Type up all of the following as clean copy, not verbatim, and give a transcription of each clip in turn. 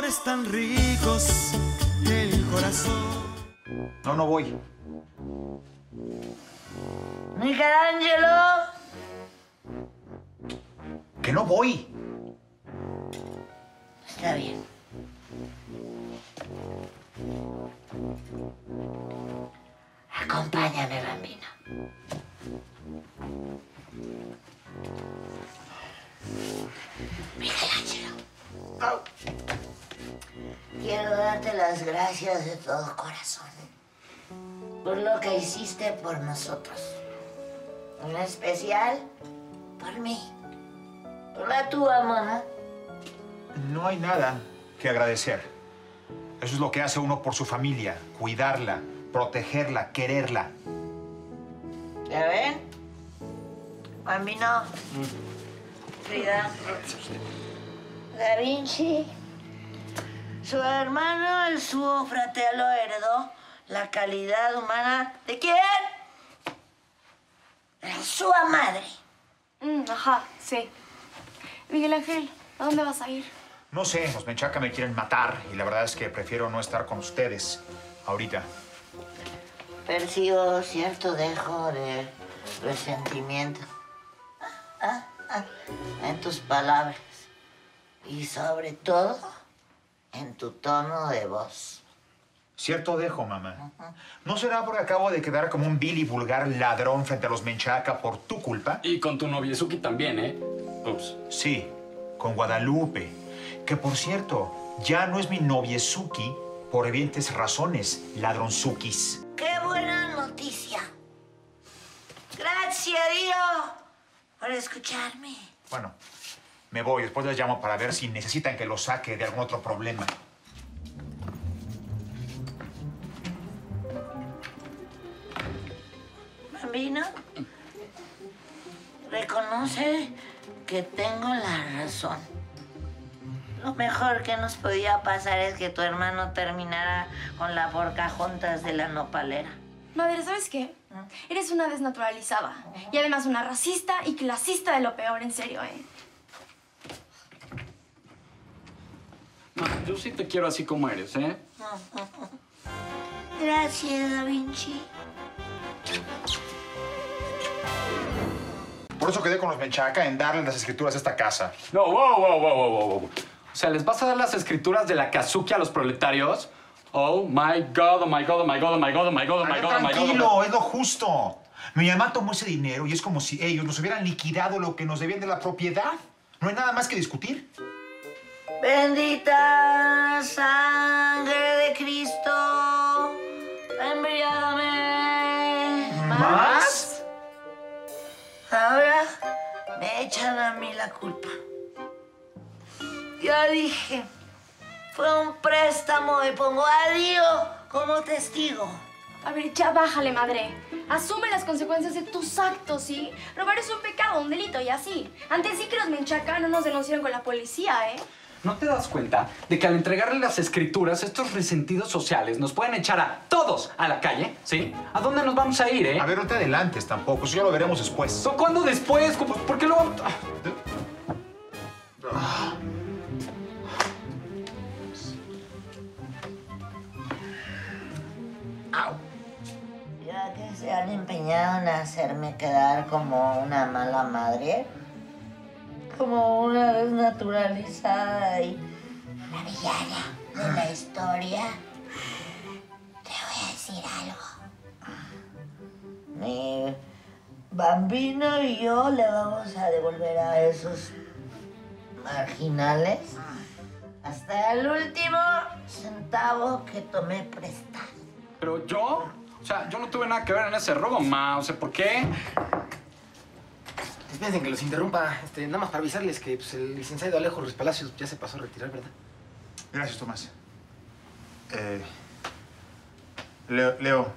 sabores tan ricos, el corazón. No, no voy. Michelangelo. Que no voy. Está bien. Acompáñame, bambino. Michelangelo. Quiero darte las gracias de todo corazón por lo que hiciste por nosotros. En especial por mí. Por la tuya, mamá. No hay nada que agradecer. Eso es lo que hace uno por su familia. Cuidarla, protegerla, quererla. ¿Ya ven? Bambino. Frida. Da Vinci. Su hermano, el suo fratello, heredó la calidad humana ¿de quién? De su madre. Ajá, sí. Miguel Ángel, ¿a dónde vas a ir? No sé, los Menchaca me quieren matar y la verdad es que prefiero no estar con ustedes ahorita. Percibo cierto dejo de resentimiento en tus palabras y sobre todo en tu tono de voz. Cierto dejo, mamá. ¿No será porque acabo de quedar como un vil y vulgar ladrón frente a los Menchaca por tu culpa? Y con tu noviezuki también, ¿eh? Ups. Sí, con Guadalupe. Que, por cierto, ya no es mi noviezuki por evidentes razones, ladronzukis. ¡Qué buena noticia! Gracias, Dios, por escucharme. Bueno, me voy. Después les llamo para ver si necesitan que los saque de algún otro problema. Bambino, reconoce que tengo la razón. Lo mejor que nos podía pasar es que tu hermano terminara con la Pocahontas de la nopalera. Madre, ¿sabes qué? Eres una desnaturalizada. Y además una racista y clasista de lo peor, en serio, ¿eh? No, yo sí te quiero así como eres, ¿eh? Gracias, Da Vinci. Por eso quedé con los Menchaca en darles las escrituras a esta casa. No, wow. O sea, ¿les vas a dar las escrituras de la Kazuki a los proletarios? Oh my God, oh my God, oh my God, oh my God, oh my God, oh my God, oh my God. Tranquilo, es lo justo. Mi mamá tomó ese dinero y es como si ellos nos hubieran liquidado lo que nos debían de la propiedad. No hay nada más que discutir. Bendita sangre de Cristo, embriágame. ¿Más? Ahora me echan a mí la culpa. Ya dije, fue un préstamo y pongo a Dios como testigo. A ver, ya bájale, madre. Asume las consecuencias de tus actos, ¿sí? Robar es un pecado, un delito y así. Antes sí que los Menchaca no nos denunciaron con la policía, ¿eh? ¿No te das cuenta de que al entregarle las escrituras, estos resentidos sociales nos pueden echar a todos a la calle? ¿Sí? ¿A dónde nos vamos a ir, eh? A ver, no te adelantes tampoco. Eso ya lo veremos después. ¿Cuándo después? ¿Por qué lo vamos Ya que se han empeñado en hacerme quedar como una mala madre, como una desnaturalizada y una villana de la historia, te voy a decir algo. Mi Bambino y yo le vamos a devolver a esos marginales hasta el último centavo que tomé prestado. ¿Pero yo? O sea, yo no tuve nada que ver en ese robo, ma. O sea, ¿por qué? Dispensen que los interrumpa, nada más para avisarles que pues, el licenciado Alejo Ruiz Palacios ya se pasó a retirar, ¿verdad? Gracias, Tomás. Leo.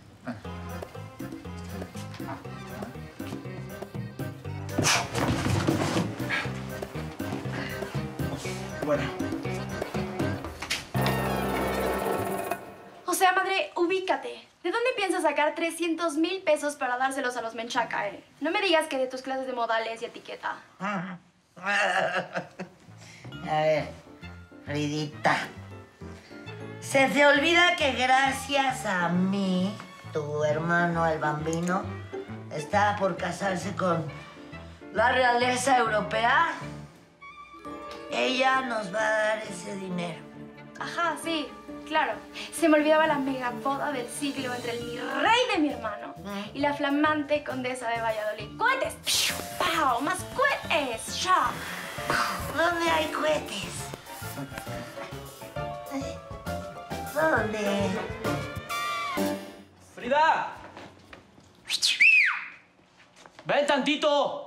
Bueno. O sea, madre, ubícate. ¿De dónde piensas sacar 300,000 pesos para dárselos a los Menchaca, eh? No me digas que de tus clases de modales y etiqueta. A ver, Fridita, se te olvida que gracias a mí, tu hermano el Bambino está por casarse con la realeza europea. Ella nos va a dar ese dinero. Ajá, sí, claro. Se me olvidaba la mega boda del siglo entre el rey de mi hermano y la flamante condesa de Valladolid. ¡Cohetes! ¡Pau! ¡Más cohetes! ¡Ya! ¿Dónde hay cohetes? ¿Dónde? ¡Frida! ¡Ven tantito!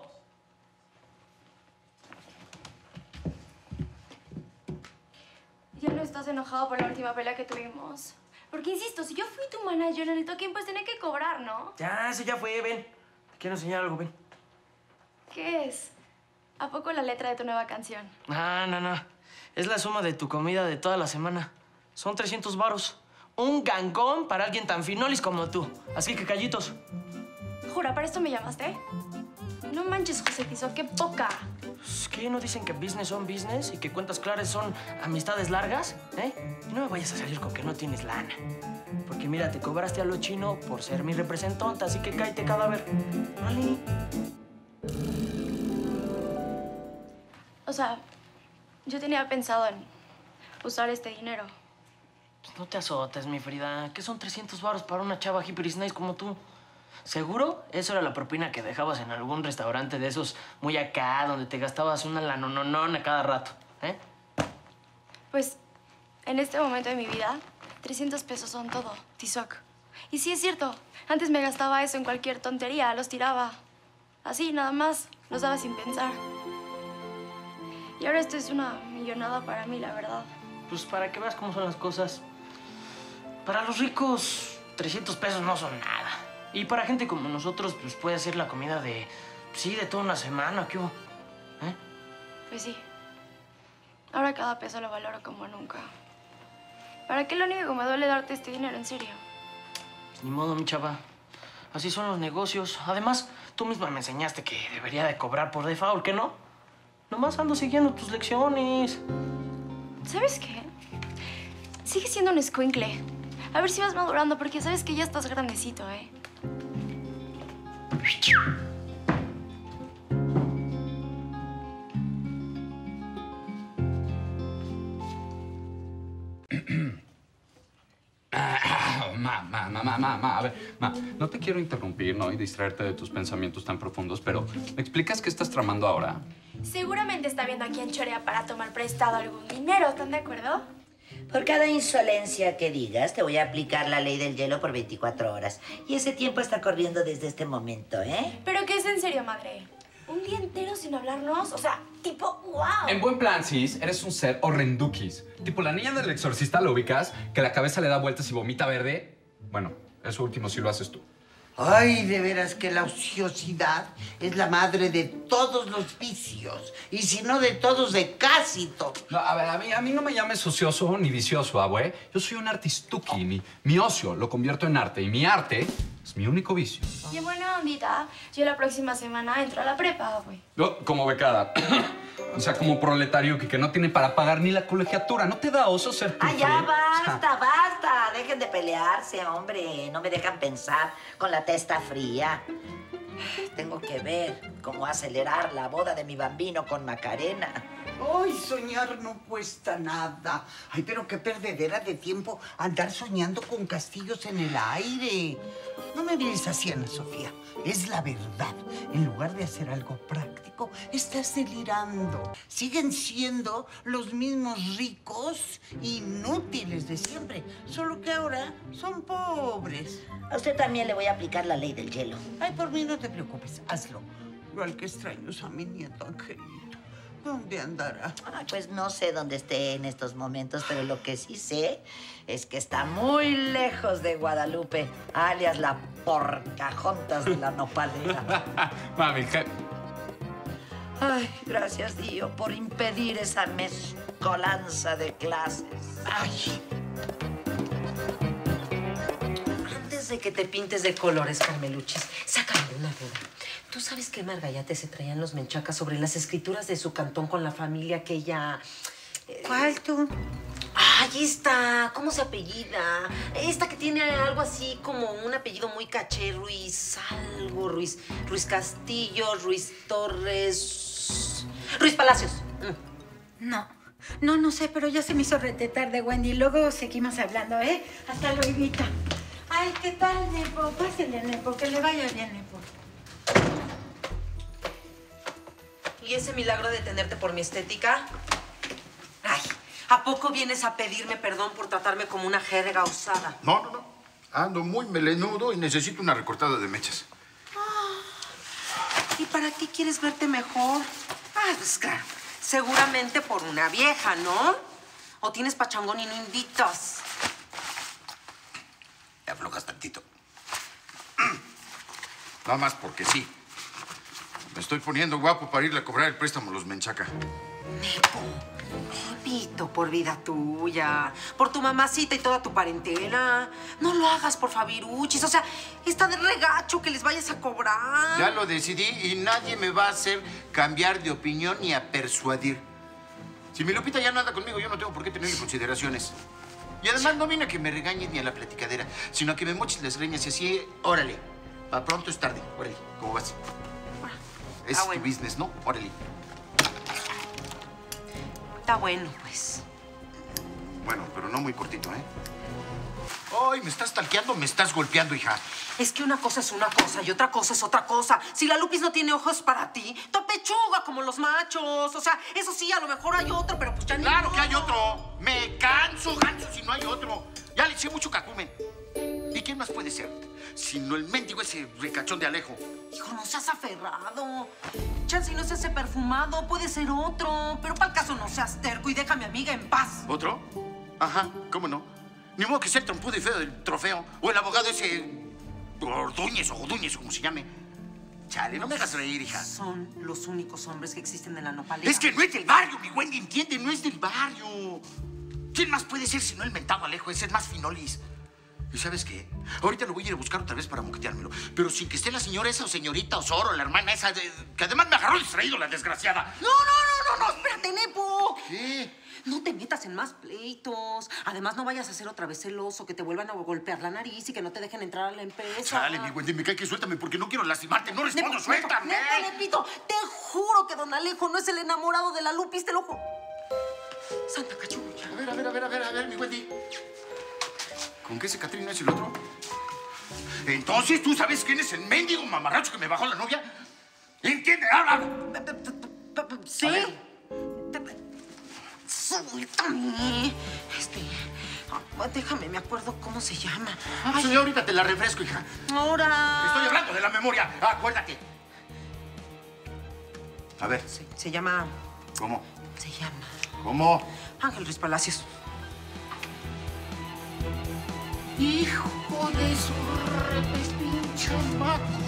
Ya no estás enojado por la última pelea que tuvimos. Porque insisto, si yo fui tu manager en el toquín, pues tenía que cobrar, ¿no? Ya, eso ya fue, ven. Te quiero enseñar algo, ven. ¿Qué es? ¿A poco la letra de tu nueva canción? No. Es la suma de tu comida de toda la semana. Son 300 varos. Un gangón para alguien tan finolis como tú. Así que callitos. Jura, ¿para esto me llamaste? No manches, José Tizo, qué poca. ¿Qué? ¿No dicen que business son business y que cuentas claras son amistades largas? Y no me vayas a salir con que no tienes lana. Porque mira, te cobraste a lo chino por ser mi representante, así que cállate, cadáver. Vale. O sea, yo tenía pensado en usar este dinero. Pues no te azotes, mi Frida. ¿Qué son 300 varos para una chava hippie nice como tú? ¿Seguro? Eso era la propina que dejabas en algún restaurante de esos muy acá, donde te gastabas una lanononona cada rato, ¿eh? Pues, en este momento de mi vida, 300 pesos son todo, Tizoc. Y sí es cierto, antes me gastaba eso en cualquier tontería, los tiraba. Así, nada más, los daba sin pensar. Y ahora esto es una millonada para mí, la verdad. Pues para que veas cómo son las cosas. Para los ricos, 300 pesos no son nada. Y para gente como nosotros, pues puede ser la comida de, sí, de toda una semana, ¿qué hubo? Pues sí. Ahora cada peso lo valoro como nunca. ¿Para qué lo único que me duele darte este dinero, en serio? Pues ni modo, mi chava. Así son los negocios. Además, tú misma me enseñaste que debería de cobrar por default, ¿qué no? Nomás ando siguiendo tus lecciones. ¿Sabes qué? Sigue siendo un escuincle. A ver si vas madurando, porque sabes que ya estás grandecito, ¿eh? A ver, no te quiero interrumpir, ¿no? Y distraerte de tus pensamientos tan profundos, pero ¿me explicas qué estás tramando ahora? Seguramente está viendo a quién chorea para tomar prestado algún dinero, ¿están de acuerdo? Por cada insolencia que digas, te voy a aplicar la ley del hielo por 24 horas. Y ese tiempo está corriendo desde este momento, ¿eh? ¿Pero qué es en serio, madre? ¿Un día entero sin hablarnos? O sea, tipo, wow. En buen plan, Cis, eres un ser horrenduquis. Tipo la niña del exorcista, ¿lo ubicas? Que la cabeza le da vueltas y vomita verde. Bueno, eso último sí lo haces tú. Ay, de veras que la ociosidad es la madre de todos los vicios. Y si no de todos, de casi todos. No, a ver, a mí no me llames ocioso ni vicioso, abue. Yo soy un artistuki. Mi ocio lo convierto en arte. Y mi arte es mi único vicio. Y en buena ondita, yo la próxima semana entro a la prepa, güey. No, como becada. O sea, como proletario que no tiene para pagar ni la colegiatura. ¿No te da oso ser tu ¡Ay, ya friend? basta, basta! Dejen de pelearse, hombre. No me dejan pensar con la testa fría. Tengo que ver cómo acelerar la boda de mi Bambino con Macarena. Ay, soñar no cuesta nada. Ay, pero qué perdedera de tiempo andar soñando con castillos en el aire. No me mires así, Ana Sofía. Es la verdad. En lugar de hacer algo práctico, estás delirando. Siguen siendo los mismos ricos inútiles de siempre, solo que ahora son pobres. A usted también le voy a aplicar la ley del hielo. Ay, por mí no te preocupes, hazlo. Yo al que extraño es a mi nieto Angelito. ¿Dónde andará? Ay, pues no sé dónde esté en estos momentos, pero lo que sí sé es que está muy lejos de Guadalupe, alias la Porcajontas de la nopalera. Mami, Ay, gracias, Dios, por impedir esa mezcolanza de clases. Ay, Antes de que te pintes de colores, Carmeluchis, sácame de una duda. ¿Tú sabes que Margallate se traían los menchacas sobre las escrituras de su cantón con la familia aquella ¿Cuál tú? Ay, esta, ¿cómo se apellida? Esta que tiene algo así como un apellido muy caché, Ruiz algo, Ruiz Castillo, Ruiz Torres, Ruiz Palacios. No sé, pero ya se me hizo retetar de Wendy. Luego seguimos hablando, ¿eh? Hasta luego. Ay, ¿qué tal, Nepo? Pásele, Nepo, que le vaya bien, Nepo. ¿Y ese milagro de tenerte por mi estética? Ay, ¿a poco vienes a pedirme perdón por tratarme como una jerga usada? No. Ando muy melenudo y necesito una recortada de mechas. ¿Y para qué quieres verte mejor? Ah, pues claro, seguramente por una vieja, ¿no? ¿O tienes pachangón y no invitas? Te aflojas tantito. Nada más porque sí. Me estoy poniendo guapo para irle a cobrar el préstamo a los Menchaca. Nepo, Pito, por vida tuya, por tu mamacita y toda tu parentela. No lo hagas por Fabiruchis, o sea, está de regacho que les vayas a cobrar. Ya lo decidí y nadie me va a hacer cambiar de opinión ni a persuadir. Si mi Lupita ya no anda conmigo, yo no tengo por qué tenerle consideraciones. Y además no viene a que me regañes ni a la platicadera, sino a que me moches las greñas y así, órale. Pa' pronto es tarde, órale, ¿cómo vas? Es tu business, ¿no? Órale. Está bueno, pues. Bueno, pero no muy cortito, ¿eh? Ay, me estás talqueando, me estás golpeando, hija. Es que una cosa es una cosa y otra cosa es otra cosa. Si la Lupis no tiene ojos para ti, te pechuga como los machos. O sea, eso sí, a lo mejor hay otro, pero pues ya ni ¡Claro modo. que hay otro! Me canso, ganso, si no hay otro. Ya le eché mucho cacumen. ¿Y quién más puede ser? Sino el mendigo ese ricachón de Alejo. Hijo, no seas aferrado. Chance y no se hace perfumado, puede ser otro. Pero para el caso no seas terco y deja a mi amiga en paz. ¿Otro? Ajá, ¿cómo no? Ni modo que sea el trompudo y feo del trofeo. O el abogado ese... Ordúñez o Godúñez, o como se llame. Chale, no me hagas reír, hija. Son los únicos hombres que existen en la nopalera. Es que no es del barrio, mi Wendy, entiende, no es del barrio. ¿Quién más puede ser si no el mentado Alejo? Ese es más finolis. ¿Y sabes qué? Ahorita lo voy a ir a buscar otra vez para moqueteármelo. Pero sin que esté la señora esa o señorita Osoro, la hermana esa, que además me agarró distraído, la desgraciada. No, espérate, Nepo. ¿Qué? No te metas en más pleitos. Además, no vayas a ser otra vez celoso, que te vuelvan a golpear la nariz y que no te dejen entrar a la empresa. Chale, mi Wendy, me cae que suéltame porque no quiero lastimarte. No respondo, suéltame. Nepito, te juro que don Alejo no es el enamorado de la Lupis, te lo juro. Santa cachucha. A ver, mi Wendy. ¿Con qué Catrina es el otro? Entonces, ¿tú sabes quién es el mendigo mamarracho que me bajó la novia? ¿Entiendes? ¡Habla! ¿Sí? Suéltame. Déjame, me acuerdo cómo se llama. Pues yo ahorita te la refresco, hija. Ahora. Estoy hablando de la memoria. Acuérdate. A ver. Se llama... ¿Cómo? Se llama... ¿Cómo? Ángel Ruiz Palacios. Hijo de su repespinche maco.